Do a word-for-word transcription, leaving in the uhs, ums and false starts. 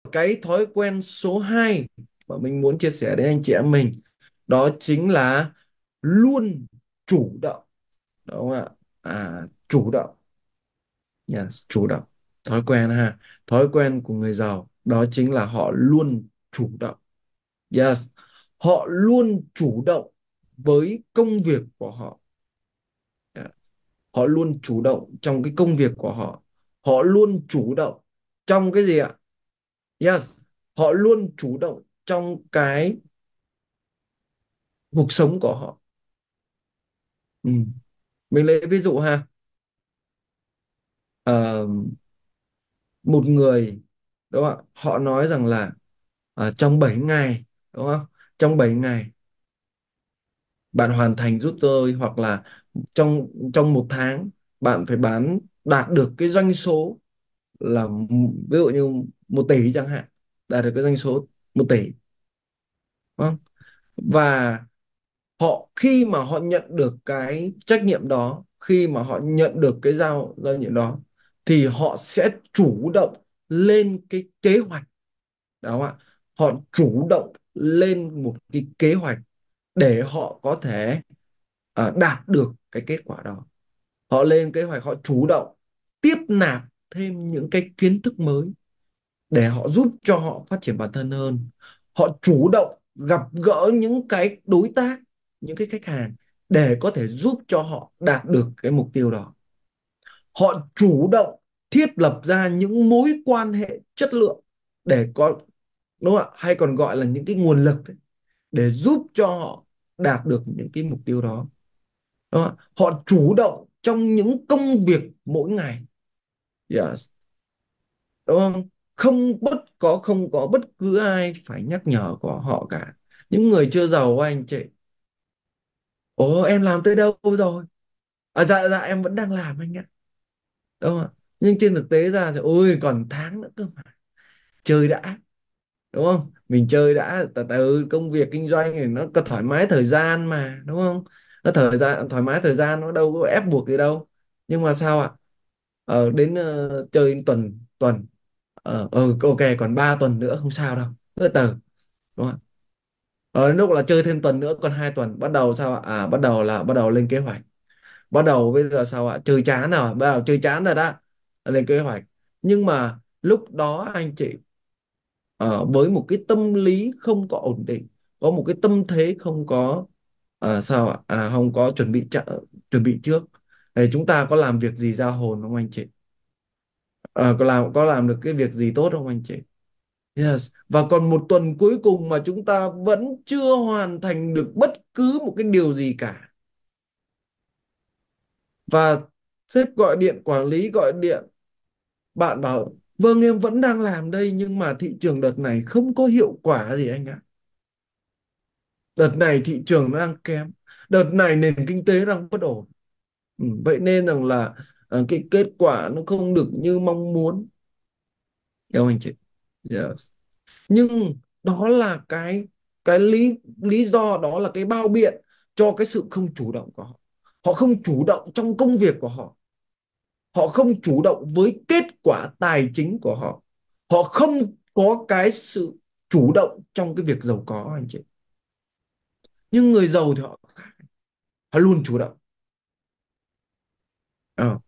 cái thói quen số hai mà mình muốn chia sẻ đến anh chị em mình, đó chính là luôn chủ động, đúng không ạ? À, chủ động. Yes, chủ động. Thói quen ha. Thói quen của người giàu đó chính là họ luôn chủ động. Yes, họ luôn chủ động với công việc của họ. Yeah. Họ luôn chủ động trong cái công việc của họ. Họ luôn chủ động trong cái gì ạ? Yes, họ luôn chủ động trong cái cuộc sống của họ. Ừ. Mình lấy ví dụ ha. Ờ, một người, đúng không ạ? Họ nói rằng là à, trong bảy ngày, đúng không? Trong bảy ngày bạn hoàn thành giúp tôi, hoặc là trong trong một tháng bạn phải bán đạt được cái doanh số là m- ví dụ như một tỷ chẳng hạn, đạt được cái doanh số một tỷ, đúng không? Và họ khi mà họ nhận được cái trách nhiệm đó, khi mà họ nhận được cái giao giao nhiệm đó, thì họ sẽ chủ động lên cái kế hoạch, đúng không ạ? Họ chủ động lên một cái kế hoạch để họ có thể à, đạt được cái kết quả đó. Họ lên kế hoạch, họ chủ động tiếp nạp thêm những cái kiến thức mới để họ giúp cho họ phát triển bản thân hơn. Họ chủ động gặp gỡ những cái đối tác, những cái khách hàng để có thể giúp cho họ đạt được cái mục tiêu đó. Họ chủ động thiết lập ra những mối quan hệ chất lượng để có, đúng không ạ, hay còn gọi là những cái nguồn lực đấy, để giúp cho họ đạt được những cái mục tiêu đó. Đúng không ạ? Họ chủ động trong những công việc mỗi ngày. Yes. Đúng không? Không bất có không có bất cứ ai phải nhắc nhở của họ cả. Những người chưa giàu anh chị, ồ em làm tới đâu rồi? À, dạ dạ em vẫn đang làm anh ạ. Đúng không ạ? Nhưng trên thực tế ra thì ôi còn tháng nữa cơ mà, chơi đã, đúng không? Mình chơi đã, từ từ, công việc kinh doanh thì nó có thoải mái thời gian mà, đúng không? Nó thời gian thoải mái thời gian, nó đâu có ép buộc gì đâu. Nhưng mà sao ạ? Ờ, đến ờ, chơi đến tuần tuần ờ ừ, ok, còn ba tuần nữa không sao đâu, từ từ, đúng không? Ờ, lúc là chơi thêm tuần nữa, còn hai tuần bắt đầu sao ạ? À, bắt đầu là bắt đầu lên kế hoạch. Bắt đầu bây giờ sao ạ? Chơi chán rồi, bắt đầu chơi chán rồi đó, lên kế hoạch. Nhưng mà lúc đó anh chị, ờ, với một cái tâm lý không có ổn định, có một cái tâm thế không có, à, sao ạ? À, không có chuẩn bị chợ, chuẩn bị trước, để chúng ta có làm việc gì ra hồn không anh chị? Ờ, có làm có làm được cái việc gì tốt không anh chị? Yes. Và còn một tuần cuối cùng mà chúng ta vẫn chưa hoàn thành được bất cứ một cái điều gì cả. Và sếp gọi điện, quản lý gọi điện, bạn bảo vâng em vẫn đang làm đây, nhưng mà thị trường đợt này không có hiệu quả gì anh ạ. Đợt này thị trường nó đang kém. Đợt này nền kinh tế đang bất ổn. Ừ, vậy nên rằng là ờ, cái kết quả nó không được như mong muốn. Hiểu không anh chị? Yes. Nhưng đó là cái cái lý lý do, đó là cái bao biện cho cái sự không chủ động của họ. Họ không chủ động trong công việc của họ. Họ không chủ động với kết quả tài chính của họ. Họ không có cái sự chủ động trong cái việc giàu có anh chị. Nhưng người giàu thì họ khác. Họ luôn chủ động. Ờ.